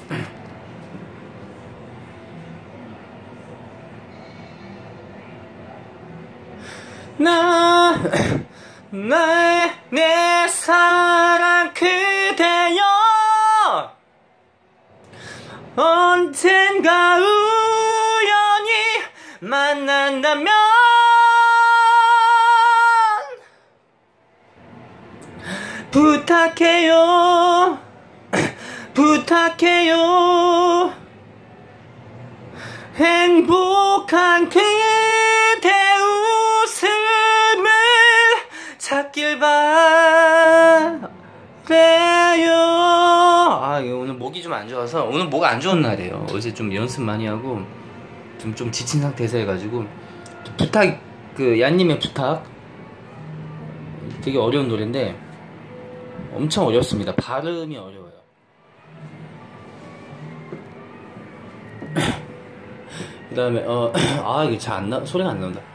내 사랑 그대여 언젠가 우연히 만난다면 부탁해요 부탁해요 행복한 그대 웃음을 찾길 바래요. 아, 오늘 목이 좀 안 좋아서 오늘 목 안 좋은 날이에요. 어제 좀 연습 많이 하고 좀 지친 상태에서 해가지고 부탁 그 얀님의 부탁 되게 어려운 노래인데 엄청 어렵습니다. 발음이 어려워요. 그 다음에 이게 잘 안 나, 소리가 안 나온다.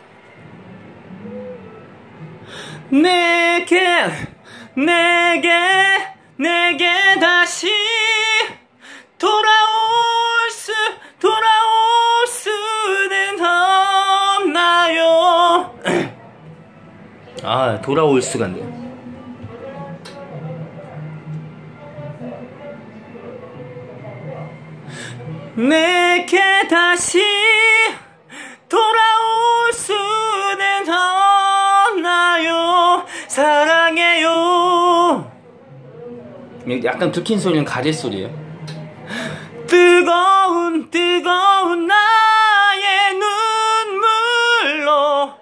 내게 다시 돌아올 수는 없나요? 돌아올 수가 안 돼요. 내게 다시 돌아올 수는 없나요? 사랑해요. 약간 들킨 소리는 가릴 소리예요. 뜨거운 나의 눈물로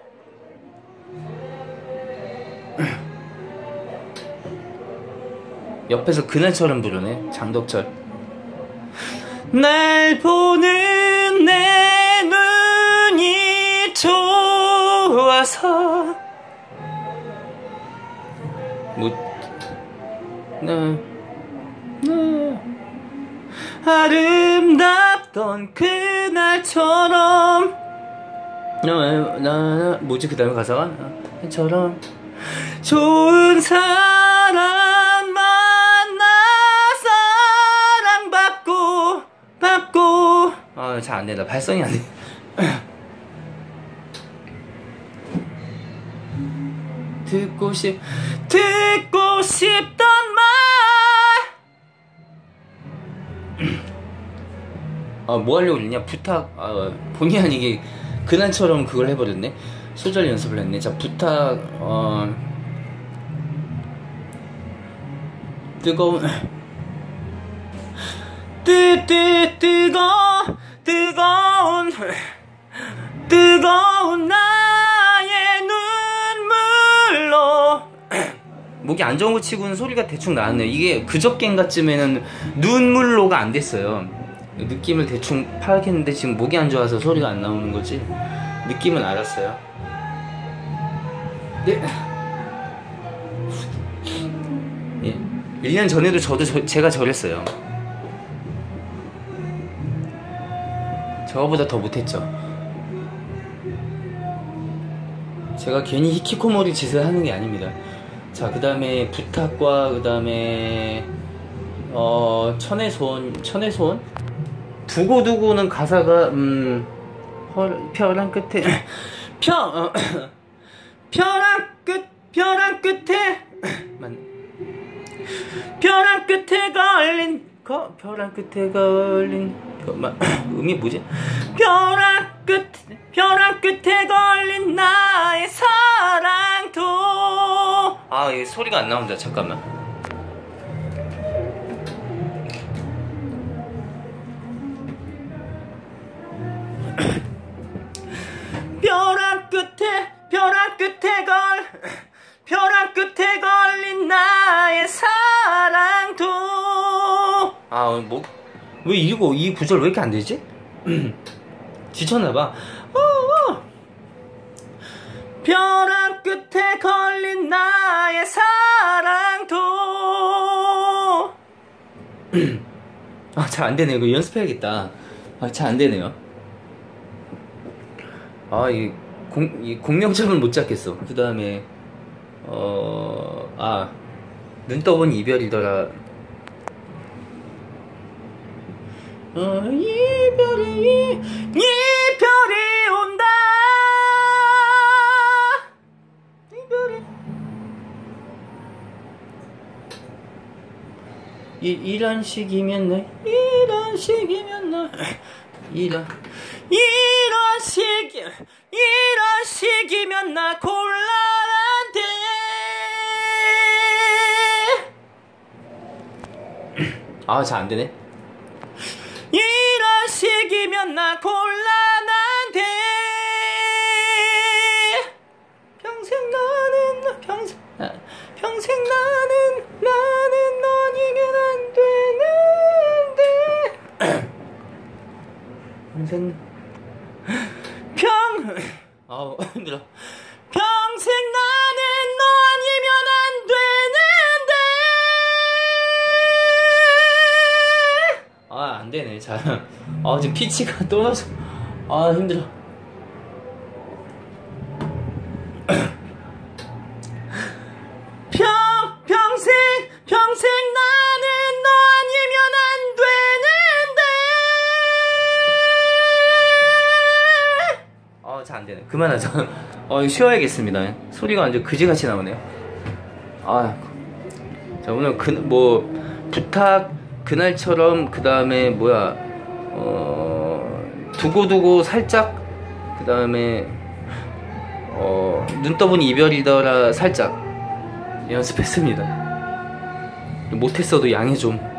옆에서 그날처럼 부르네. 장덕철. 날 보는 내 눈이 좋아서 아름답던 그날처럼 뭐지 그 다음에 가사가? 처럼 좋은 사람 만나 사랑받고 잘 안된다. 발성이 안돼. 듣고 싶던 말 뭐 하려고 그랬냐? 부탁 본의 아니게 그날처럼 그걸 해버렸네. 소절 연습을 했네. 자, 부탁 뜨거운 뜨거운 나의 눈물로 목이 안 좋은 거 치고는 소리가 대충 나왔네요. 이게 그저껜가쯤에는 눈물로가 안 됐어요. 느낌을 대충 파악했는데 지금 목이 안 좋아서 소리가 안 나오는 거지. 느낌은 알았어요. 네. 예. 1년 전에도 제가 저랬어요. 저거보다 더 못했죠. 제가 괜히 히키코모리 짓을 하는 게 아닙니다. 자, 그 다음에 부탁과 그 다음에 천의 소원 두고두고는 가사가 벼랑 끝에 벼랑 끝에 걸린 음이 뭐지? 벼랑 끝에 걸린 나의 사랑도 이게 소리가 안 나온다. 잠깐만. 벼랑 끝에 걸린 나의 사랑도 왜 이 구절 왜 이렇게 안 되지? 지쳤나봐. 벼랑 끝에 걸린 나의 사랑도 잘 안 되네. 이거 연습해야겠다. 잘 안 되네요. 이 공명점을 못 잡겠어. 그 다음에 눈 떠본 이별이더라. 이별이 온다. 이런 식이면 나 이런 식이면 나 이런 식이면 나 곤란한데. 아, 잘 안되네. 이런 식이면 나 곤란한데. 평생 나는 너니면 안 되는데. 아우 힘들어. 평생 나는 너 아니면 안 되는데. 아, 안 되네. 잘. 아, 지금 피치가 떨어져. 아, 힘들어. 평생 나는 너 아니면 안 되는데. 아, 잘 안 되네. 그만하자. 쉬어야겠습니다. 소리가 완전 그지같이 나오네요. 아, 자, 오늘 부탁 그날처럼, 그 다음에 두고두고 살짝, 그 다음에 눈 떠보니 이별이더라 살짝 연습했습니다. 못했어도 양해 좀.